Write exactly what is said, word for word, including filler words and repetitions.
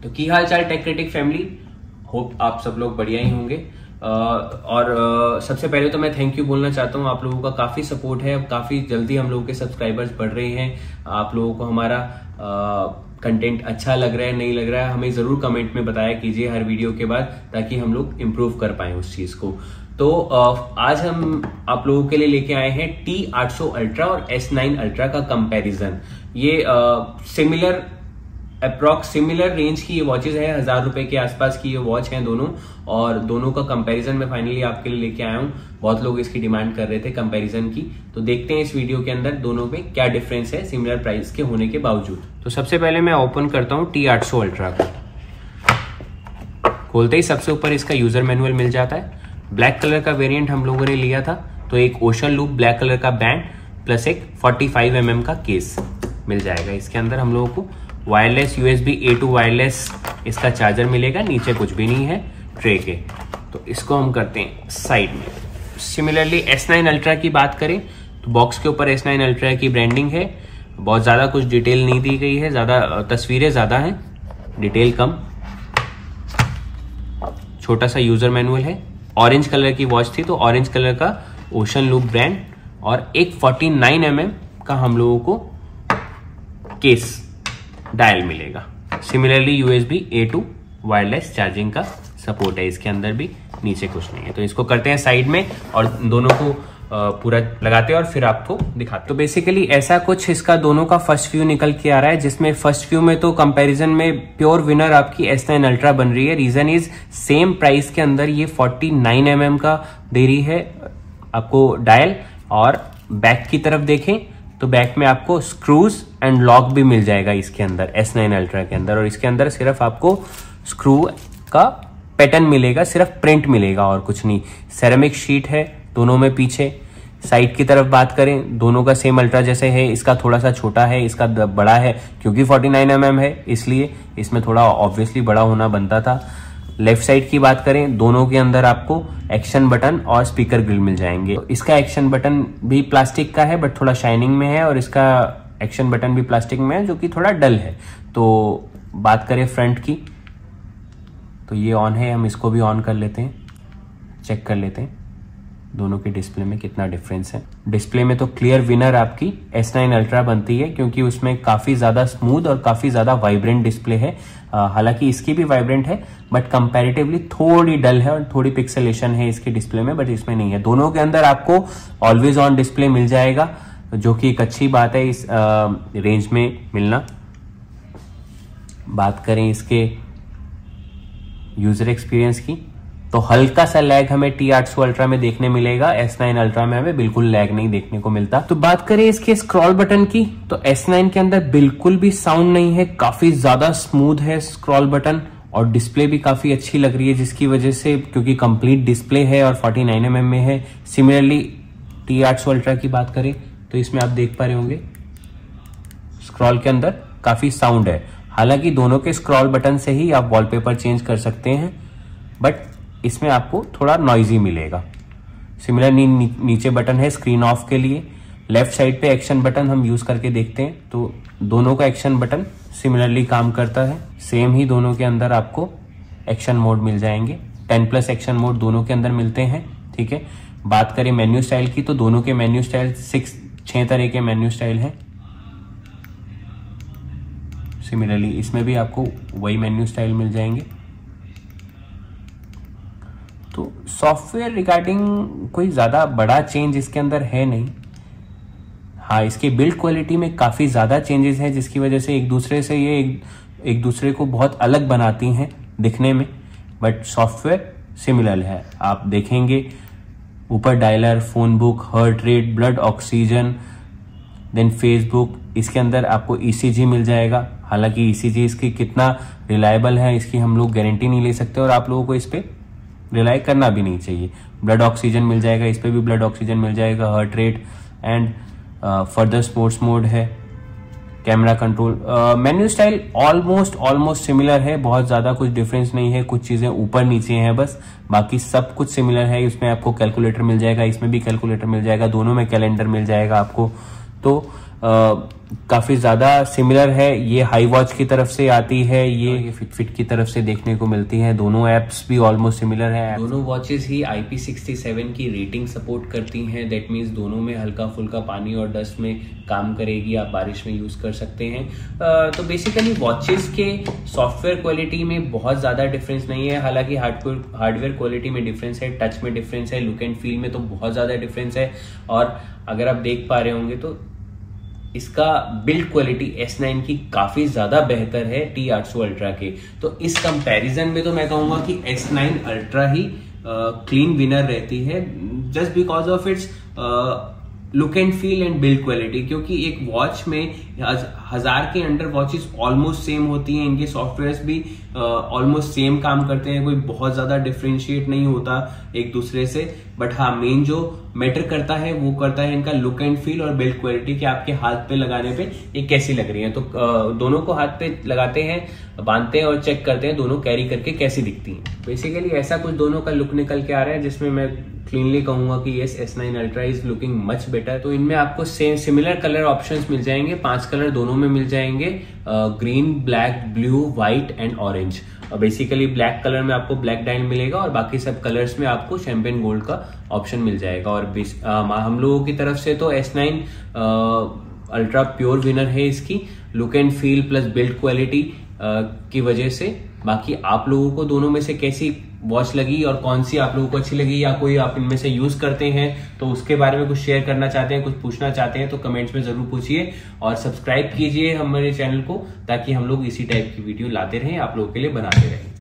तो की हाल चाल टेक क्रिटिक फैमिली, होप आप सब लोग बढ़िया ही होंगे। uh, और uh, सबसे पहले तो मैं थैंक यू बोलना चाहता हूँ। आप लोगों का काफी सपोर्ट है, काफी जल्दी हम लोगों के सब्सक्राइबर्स बढ़ रहे हैं। आप लोगों को हमारा कंटेंट uh, अच्छा लग रहा है नहीं लग रहा है, हमें जरूर कमेंट में बताया कीजिए हर वीडियो के बाद, ताकि हम लोग इम्प्रूव कर पाए उस चीज को। तो uh, आज हम आप लोगों के लिए लेके आए हैं टी आठ सौ अल्ट्रा और एस नाइन अल्ट्रा का कंपैरिजन। ये सिमिलर अप्रॉक्स सिमिलर रेंज की ये वॉचेज है, हजार रुपए के आसपास की ये वॉच हैं दोनों, और दोनों का कंपैरिजन मैं फाइनली आपके लिए लेके आया हूँ। बहुत लोग इसकी डिमांड कर रहे थे कंपैरिजन की, तो देखते हैं इस वीडियो के अंदर दोनों में क्या डिफरेंस है सिमिलर प्राइस के होने के बावजूद। तो सबसे पहले मैं ओपन करता हूँ टी आठ सौ अल्ट्रा को। खोलते ही सबसे ऊपर इसका यूजर मैनुअल मिल जाता है। ब्लैक कलर का वेरिएंट हम लोगों ने लिया था, तो एक ओशन लूप ब्लैक कलर का बैंड प्लस एक पैंतालीस एम एम का केस मिल जाएगा। इसके अंदर हम लोगों को wireless USB A to wireless इसका चार्जर मिलेगा, नीचे कुछ भी नहीं है ट्रे के। तो इसको हम करते हैं साइड में। सिमिलरली एस नाइन अल्ट्रा की बात करें तो बॉक्स के ऊपर एस नाइन अल्ट्रा की ब्रांडिंग है। बहुत ज्यादा कुछ डिटेल नहीं दी गई है, ज्यादा तस्वीरें ज्यादा हैं, डिटेल कम। छोटा सा यूजर मैनुअल है। ऑरेंज कलर की वॉच थी तो ऑरेंज कलर का ओशन लूप ब्रांड, और एक उनचास एम एम का हम लोगों को केस डायल मिलेगा। Similarly USB A to wireless charging का सपोर्ट है इसके अंदर भी, नीचे कुछ नहीं है। तो इसको करते हैं साइड में और दोनों को पूरा लगाते हैं और फिर आपको दिखाते। तो बेसिकली ऐसा कुछ इसका दोनों का फर्स्ट व्यू निकल के आ रहा है, जिसमें फर्स्ट व्यू में तो कंपैरिजन में प्योर विनर आपकी एस नाइन अल्ट्रा बन रही है। रीजन इज सेम प्राइस के अंदर ये उनचास एम एम का दे रही है आपको डायल, और बैक की तरफ देखें तो बैक में आपको स्क्रूज एंड लॉक भी मिल जाएगा इसके अंदर एस नाइन अल्ट्रा के अंदर। और इसके अंदर सिर्फ आपको स्क्रू का पैटर्न मिलेगा, सिर्फ प्रिंट मिलेगा और कुछ नहीं। सेरेमिक शीट है दोनों में पीछे। साइड की तरफ बात करें, दोनों का सेम अल्ट्रा जैसे है, इसका थोड़ा सा छोटा है, इसका बड़ा है, क्योंकि उनचास एम एम है इसलिए इसमें थोड़ा ऑब्वियसली बड़ा होना बनता था। लेफ्ट साइड की बात करें, दोनों के अंदर आपको एक्शन बटन और स्पीकर ग्रिल मिल जाएंगे। तो इसका एक्शन बटन भी प्लास्टिक का है बट थोड़ा शाइनिंग में है, और इसका एक्शन बटन भी प्लास्टिक में है जो कि थोड़ा डल है। तो बात करें फ्रंट की, तो ये ऑन है, हम इसको भी ऑन कर लेते हैं, चेक कर लेते हैं दोनों के डिस्प्ले में कितना डिफरेंस है। डिस्प्ले में तो क्लियर विनर आपकी एस नाइन अल्ट्रा बनती है, क्योंकि उसमें काफी ज्यादा स्मूथ और काफी ज्यादा वाइब्रेंट डिस्प्ले है। हालांकि इसकी भी वाइब्रेंट है बट कंपैरेटिवली थोड़ी डल है और थोड़ी पिक्सेलेशन है इसके डिस्प्ले में, बट इसमें नहीं है। दोनों के अंदर आपको ऑलवेज ऑन डिस्प्ले मिल जाएगा, जो कि एक अच्छी बात है इस आ, रेंज में मिलना। बात करें इसके यूजर एक्सपीरियंस की, तो हल्का सा लैग हमें टी आठ सौ अल्ट्रा में देखने मिलेगा, एस नाइन अल्ट्रा में हमें बिल्कुल लैग नहीं देखने को मिलता। तो बात करें इसके स्क्रॉल बटन की, तो एस नाइन के अंदर बिल्कुल भी साउंड नहीं है, काफी ज्यादा स्मूथ है स्क्रॉल बटन, और डिस्प्ले भी काफी अच्छी लग रही है, जिसकी वजह से, क्योंकि कंप्लीट डिस्प्ले है और उनचास एम एम में है। सिमिलरली टी आठ सौ अल्ट्रा की बात करें तो इसमें आप देख पा रहे होंगे स्क्रॉल के अंदर काफी साउंड है। हालांकि दोनों के स्क्रॉल बटन से ही आप वॉलपेपर चेंज कर सकते हैं, बट इसमें आपको थोड़ा नॉइजी मिलेगा। सिमिलर नी, नी, नीचे बटन है स्क्रीन ऑफ के लिए। लेफ्ट साइड पे एक्शन बटन हम यूज करके देखते हैं, तो दोनों का एक्शन बटन सिमिलरली काम करता है। सेम ही दोनों के अंदर आपको एक्शन मोड मिल जाएंगे, टेन प्लस एक्शन मोड दोनों के अंदर मिलते हैं। ठीक है, बात करें मेन्यू स्टाइल की, तो दोनों के मेन्यू स्टाइल सिक्स छह तरह के मेन्यू स्टाइल हैं। सिमिलरली इसमें भी आपको वही मेन्यू स्टाइल मिल जाएंगे। तो सॉफ्टवेयर रिगार्डिंग कोई ज्यादा बड़ा चेंज इसके अंदर है नहीं। हाँ, इसके बिल्ड क्वालिटी में काफी ज्यादा चेंजेस हैं, जिसकी वजह से एक दूसरे से ये एक, एक दूसरे को बहुत अलग बनाती हैं दिखने में, बट सॉफ्टवेयर सिमिलर है। आप देखेंगे ऊपर dialer, phone book, heart rate, blood oxygen, then Facebook, इसके अंदर आपको ईसीजी मिल जाएगा। हालांकि ईसीजी इसकी कितना रिलायबल है इसकी हम लोग गारंटी नहीं ले सकते, और आप लोगों को इस पे रिलाई करना भी नहीं चाहिए। ब्लड ऑक्सीजन मिल जाएगा, इस पे भी ब्लड ऑक्सीजन मिल जाएगा, heart rate and further sports mode है, camera control. Menu style almost almost similar है, बहुत ज्यादा कुछ डिफरेंस नहीं है, कुछ चीजें ऊपर नीचे हैं बस, बाकी सब कुछ सिमिलर है। इसमें आपको कैलकुलेटर मिल जाएगा, इसमें भी कैलकुलेटर मिल जाएगा, दोनों में कैलेंडर मिल जाएगा आपको। तो काफी ज्यादा सिमिलर है। ये हाई वॉच की तरफ से आती है, ये ये फिट फिट की तरफ से देखने को मिलती है। दोनों एप्स भी ऑलमोस्ट सिमिलर है। दोनों वॉचेस ही आई पी सिक्सटी सेवन की रेटिंग सपोर्ट करती हैं। दैट मीन्स दोनों में हल्का फुल्का पानी और डस्ट में काम करेगी, आप बारिश में यूज कर सकते हैं। तो बेसिकली वॉचेस के सॉफ्टवेयर क्वालिटी में बहुत ज्यादा डिफरेंस नहीं है। हालांकि हार्डवेयर हार्डवेयर क्वालिटी में डिफरेंस है, टच में डिफरेंस है, लुक एंड फील में तो बहुत ज्यादा डिफरेंस है। और अगर आप देख पा रहे होंगे तो इसका बिल्ड क्वालिटी एस नाइन की काफी ज्यादा बेहतर है टी आठ सौ अल्ट्रा के। तो इस कंपैरिजन में तो मैं कहूंगा कि एस नाइन अल्ट्रा ही क्लीन विनर रहती है, just because of its look and feel and build quality. क्योंकि एक वॉच में हजार के अंडर वॉचेस ऑलमोस्ट सेम होती हैं, इनके सॉफ्टवेयर्स भी ऑलमोस्ट uh, सेम काम करते हैं, कोई बहुत ज्यादा डिफरेंशिएट नहीं होता एक दूसरे से। बट हाँ, मेन जो मैटर करता है वो करता है इनका लुक एंड फील और बिल्ड क्वालिटी, कि आपके हाथ पे लगाने पे ये कैसी लग रही है। तो uh, दोनों को हाथ पे लगाते हैं, बांधते हैं और चेक करते हैं दोनों कैरी करके कैसी दिखती हैं। बेसिकली ऐसा कुछ दोनों का लुक निकल के आ रहा है, जिसमें मैं क्लीनली कहूंगा कि yes S nine ultra is looking much better. तो इनमें आपको सेम सिमिलर कलर ऑप्शंस मिल जाएंगे, पांच कलर दोनों में मिल जाएंगे, green, black, blue, white and orange. Basically black colour में आपको ब्लैक डायल मिलेगा और बाकी सब कलर्स में आपको शैंपेन गोल्ड का ऑप्शन मिल जाएगा। और uh, हम लोगों की तरफ से तो S nine ultra pure winner है इसकी look and feel plus build quality की वजह से। बाकी आप लोगों को दोनों में से कैसी वॉच लगी और कौन सी आप लोगों को अच्छी लगी, या कोई आप इनमें से यूज करते हैं तो उसके बारे में कुछ शेयर करना चाहते हैं, कुछ पूछना चाहते हैं तो कमेंट्स में जरूर पूछिए। और सब्सक्राइब कीजिए हमारे चैनल को, ताकि हम लोग इसी टाइप की वीडियो लाते रहें, आप लोगों के लिए बनाते रहें।